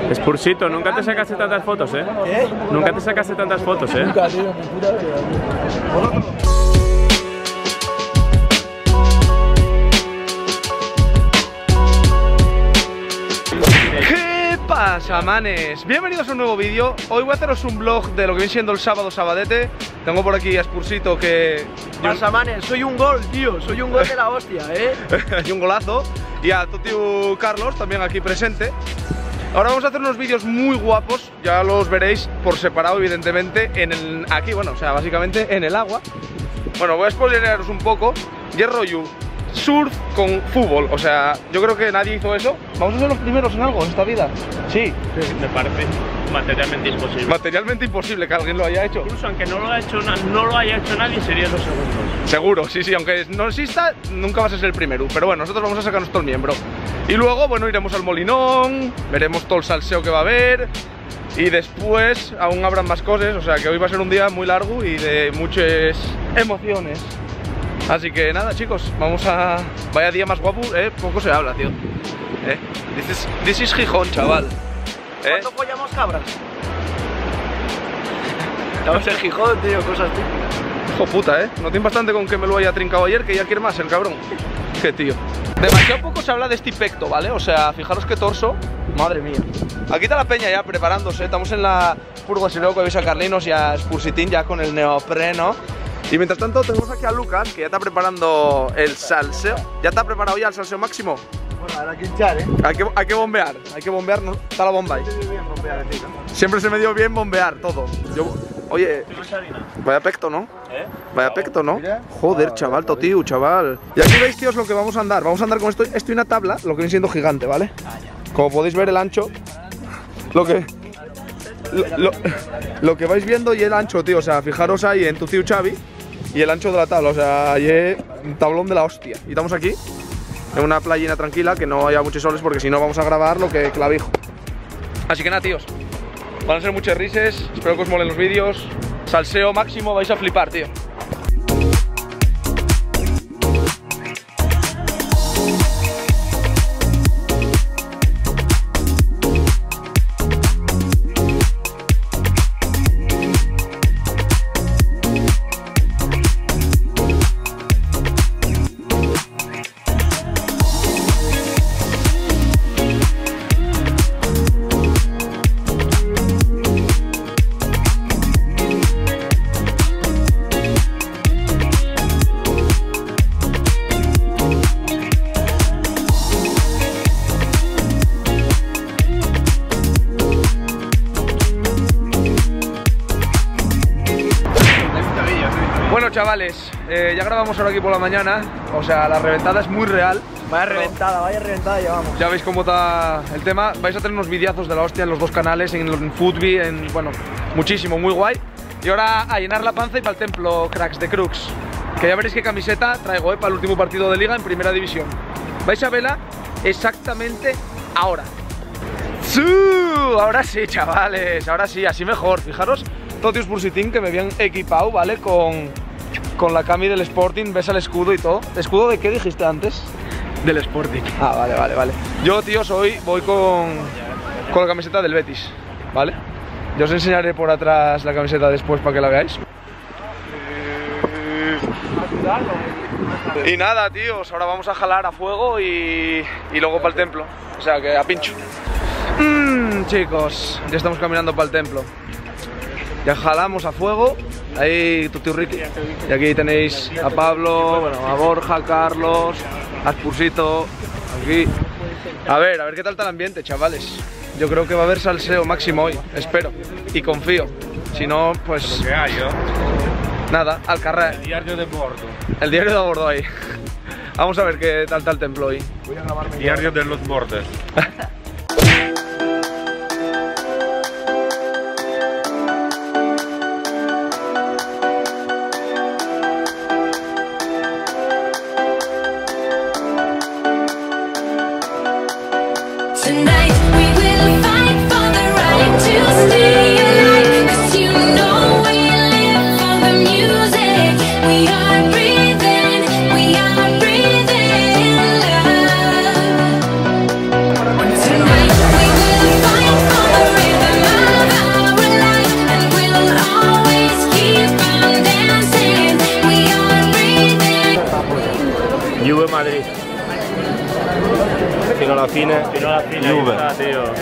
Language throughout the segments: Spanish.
Spursito, nunca te sacaste tantas fotos, ¿eh? ¿Qué? Nunca te sacaste tantas fotos, ¿eh? Nunca, tío, mi puta vida. ¿Qué pasa, manes? Bienvenidos a un nuevo vídeo. Hoy voy a haceros un vlog de lo que viene siendo el sábado sabadete. Tengo por aquí a Spursito que... ¿Qué pasa, manes? Soy un gol, tío. Soy un gol de la hostia, ¿eh? y un golazo. Y a tu tío Carlos, también aquí presente. Ahora vamos a hacer unos vídeos muy guapos. Ya los veréis por separado, evidentemente, aquí, bueno, o sea, básicamente en el agua. Bueno, voy a spoilearos un poco. Y es rollo surf con fútbol. O sea, yo creo que nadie hizo eso. Vamos a ser los primeros en algo en esta vida. Sí. Me parece materialmente imposible. Materialmente imposible que alguien lo haya hecho. Incluso aunque no lo haya hecho nadie, serían los segundos. Seguro, sí, sí, aunque no exista, nunca vas a ser el primero. Pero bueno, nosotros vamos a sacar nuestro miembro. Y luego, bueno, iremos al Molinón, veremos todo el salseo que va a haber. Y después aún habrán más cosas, o sea que hoy va a ser un día muy largo y de muchas emociones. Así que nada, chicos, vamos a... Vaya día más guapo, poco se habla, tío. This is Gijón, chaval. ¿Cuándo follamos cabras? Estamos en Gijón, tío, cosas típicas. Hijo puta, no tiene bastante con que me lo haya trincado ayer, que ya quiere más el cabrón. Qué tío. Demasiado poco se habla de este pecto, ¿vale? O sea, fijaros qué torso. Madre mía. Aquí está la peña ya preparándose. Estamos en la furgo, si luego que veis a Carlinos y a Spursitín ya con el neopreno. Y mientras tanto tenemos aquí a Lucas, que ya está preparando el salseo. ¿Ya está preparado ya el salseo máximo? Bueno, ahora hay que hinchar, Hay que bombear, ¿no? Está la bomba ahí. Siempre se me dio bien bombear todo. Oye, vaya pecto, ¿no? Vaya pecto, ¿no? Joder, chaval, totiu, chaval. Y aquí veis, tíos, lo que vamos a andar. Vamos a andar con esto y una tabla, lo que viene siendo gigante, ¿vale? Como podéis ver el ancho, lo que vais viendo y el ancho, tío. O sea, fijaros ahí en tu tío Xavi y el ancho de la tabla. O sea, ahí es un tablón de la hostia. Y estamos aquí en una playina tranquila, que no haya muchos soles, porque si no vamos a grabar lo que clavijo. Así que nada, tíos, van a ser muchas risas. Espero que os molen los vídeos. Salseo máximo, vais a flipar, tío. Bueno, chavales, ya grabamos ahora aquí por la mañana. O sea, la reventada es muy real. Vaya reventada llevamos. Ya veis cómo está el tema. Vais a tener unos videazos de la hostia en los dos canales, en Footbee, bueno, muchísimo, muy guay. Y ahora a llenar la panza y para el templo, cracks de Crux. Que ya veréis qué camiseta traigo, para el último partido de liga en primera división. Vais a verla exactamente ahora. ¡Sí! Ahora sí, chavales, ahora sí, así mejor. Fijaros, Totius Spursitín, que me habían equipado, ¿vale? Con la cami del Sporting, ves el escudo y todo. ¿Escudo de qué dijiste antes? Del Sporting. Ah, vale. Yo, tíos, hoy voy con la camiseta del Betis, ¿vale? Yo os enseñaré por atrás la camiseta después para que la veáis. Y nada, tíos, ahora vamos a jalar a fuego y luego para el templo. O sea, que a pincho. Chicos, ya estamos caminando para el templo. Ya jalamos a fuego. Ahí Tuti Ricky. Y aquí tenéis a Pablo, bueno, a Borja, a Carlos, a Spursito. Aquí. A ver qué tal está el ambiente, chavales. Yo creo que va a haber salseo máximo hoy, espero. Y confío. Si no, pues... Lo que hay, ¿no? Nada, al carrer. El diario de bordo. El diario de bordo ahí. Vamos a ver qué tal está el templo hoy. Diario de los bordes. Tonight we will fight for the right to stay alive, 'cause you know we live for the music. We are breathing love. Tonight we will fight for fina. Espinola fina. Juve. Ahí está, tío.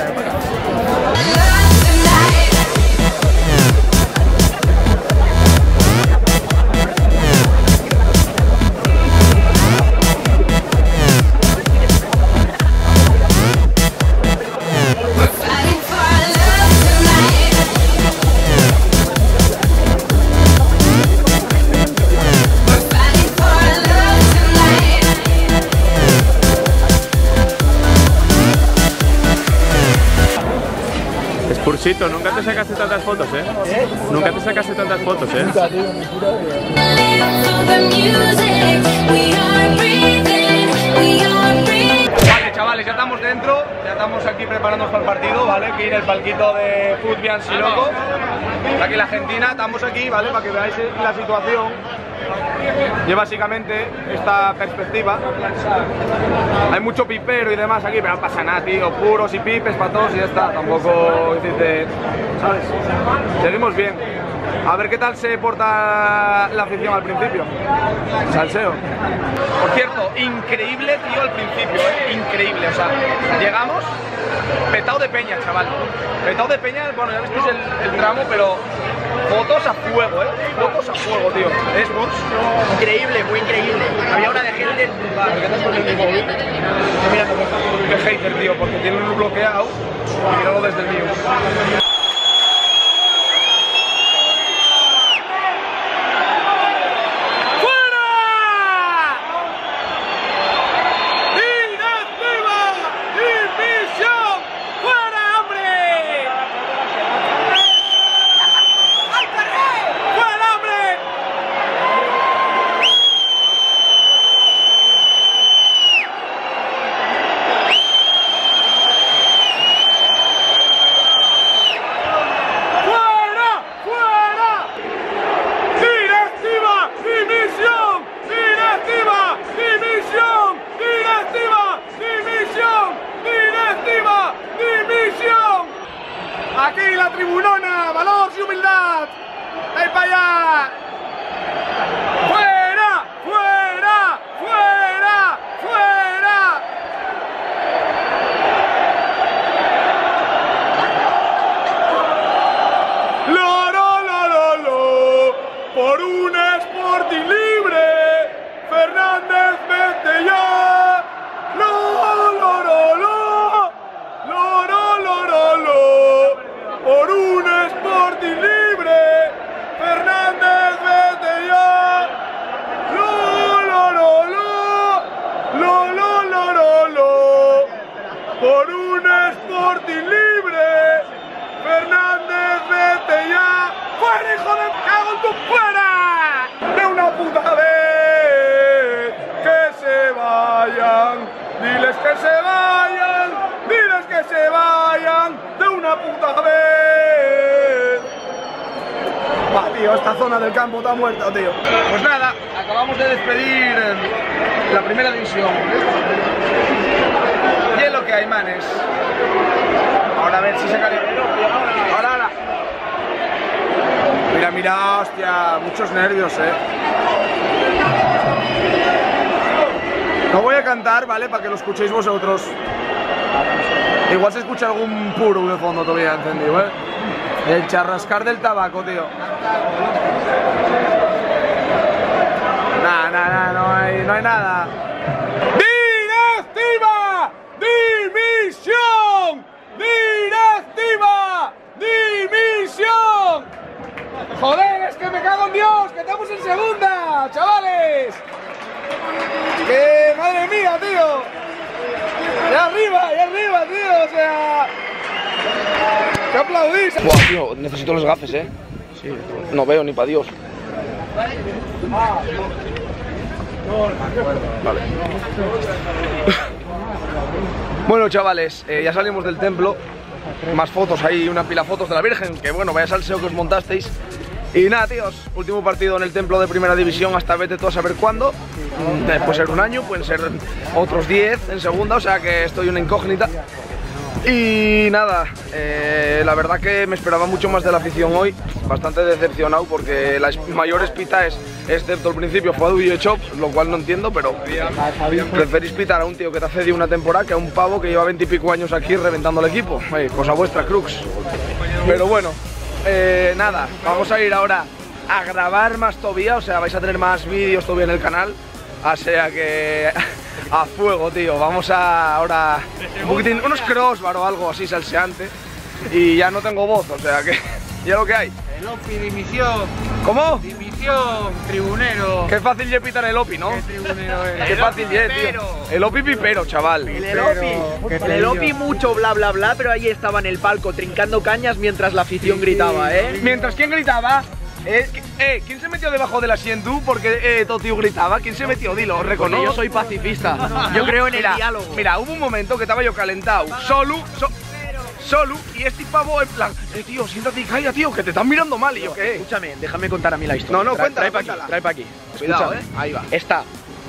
Spursito, nunca te sacaste tantas fotos, ¿eh? Nunca te sacaste tantas fotos, ¿eh? For the music, we are breathing, we are breathing. Vale, chavales, ya estamos dentro, ya estamos aquí preparándonos para el partido, ¿vale? Aquí en el palquito de Futbian Siloco. Aquí en la Argentina, estamos aquí, ¿vale? Para que veáis la situación. Y básicamente esta perspectiva. Hay mucho pipero y demás aquí, pero no pasa nada, tío. Puros y pipes para todos y ya está. Tampoco decirte, ¿sabes? Seguimos bien. A ver qué tal se porta la afición al principio. Salseo. Por cierto, increíble, tío, al principio, ¿eh? Increíble, o sea, llegamos petado de peña, chaval. Petado de peña, bueno, ya visteis el tramo, pero fotos a fuego, ¿eh? Fotos a fuego, tío. Es Increíble, fue increíble. Había una de gente brutal. ¿Por qué estás poniendo mi móvil? Estoy mirando qué hater, tío, porque tiene un bloqueado y míralo desde el mío. Aquí la tribunona, valor y humildad. ¡Ven para allá! ¡Fuera! ¡Fuera! ¡Fuera! ¡Fuera! ¡Lo! Por un Sporting libre, Fernández, vete ya. Por un Sporting libre, Fernández, vete ya. Por un Sporting libre, Fernández, vete ya. ¡Fuera, hijo de cago en tu fuera! ¡De una puta vez! ¡Que se vayan! ¡Diles que se vayan! ¡Diles que se vayan! ¡De una puta vez! Va, tío, esta zona del campo está muerta, tío. Pues nada, acabamos de despedir la primera división. Y es lo que hay, manes. Ahora a ver si se calienta. Ahora. Mira, hostia, muchos nervios, No voy a cantar, ¿vale? Para que lo escuchéis vosotros. Igual se escucha algún puro de fondo todavía encendido, ¿eh? El charrascar del tabaco, tío. Nah, no hay nada. ¡Directiva! ¡Dimisión! ¡Directiva! ¡Dimisión! ¡Joder, es que me cago en Dios! ¡Que estamos en segunda, chavales! ¡Que madre mía, tío! ¡Ya arriba, tío! O sea... ¡Que aplaudís! Buah, tío, necesito los gafes, Sí. No veo ni para Dios. Vale. Bueno, chavales, ya salimos del templo. Más fotos, hay una pila de fotos de la Virgen. Que bueno, vaya salseo que os montasteis. Y nada, tíos, último partido en el templo de primera división hasta vete tú a saber cuándo. Puede ser un año, pueden ser otros 10 en segunda, o sea que estoy una incógnita. Y nada, la verdad que me esperaba mucho más de la afición hoy, bastante decepcionado porque la mayor espita es, excepto al principio, fue a Duy Chop, lo cual no entiendo, pero preferís pitar a un tío que te ha cedido una temporada que a un pavo que lleva 20 y pico años aquí reventando el equipo. Cosa vuestra, Crux. Pero bueno, nada, vamos a ir ahora a grabar más todavía, o sea, vais a tener más vídeos todavía en el canal, o sea que a fuego, tío. Vamos a ahora un poquitín, unos crossbar o algo así salseante y ya no tengo voz, o sea que ya lo que hay. El OPI, dimisión. ¿Cómo? Dimisión, tribunero. Qué fácil es pitar el OPI, ¿no? Qué tribunero es. Qué fácil es, tío. El OPI pipero, chaval. En el Opi mucho bla bla bla, pero ahí estaba en el palco trincando cañas mientras la afición gritaba, ¿eh? Mientras, ¿quién gritaba? ¿Quién se metió debajo del asiento porque todo tío gritaba? ¿Quién se metió? Dilo, Porque reconozco. yo soy pacifista. Yo creo en el diálogo. Mira, hubo un momento que estaba yo calentado, solo, y este pavo en plan, tío, siéntate y calla, tío, que te están mirando mal. Y yo, ¿qué? Escúchame, déjame contar a mí la historia. No, cuéntala, Trae pa' aquí. Cuidado, Escúchame. ahí va. Está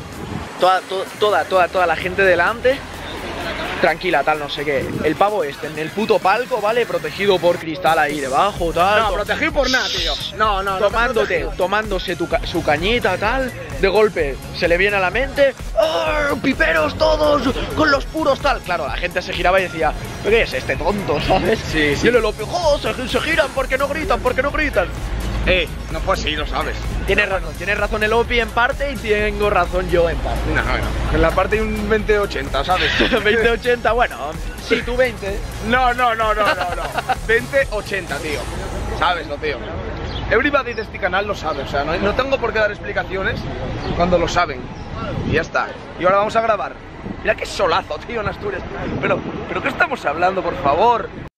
toda la gente delante, tranquila, tal, no sé qué. El pavo este en el puto palco, ¿vale? Protegido por cristal ahí debajo, tal. No, protegido por nada, tío. No, Tomándose su cañita, tal. De golpe se le viene a la mente, ¡oh, piperos todos! Con los puros, tal. Claro, la gente se giraba y decía, ¿qué es este tonto, sabes? Sí. Y él lo pegó, se giran porque no gritan, No fue así, lo sabes. Tienes razón el Opi en parte y tengo razón yo en parte. No. En la parte hay un 20-80, ¿sabes? 20-80, bueno, sí, tú 20. No. 20-80, tío. Sabeslo, tío. Everybody de este canal lo sabe, o sea, no tengo por qué dar explicaciones cuando lo saben. Y ya está. Y ahora vamos a grabar. Mira qué solazo, tío, en Asturias. Pero ¿qué estamos hablando, por favor?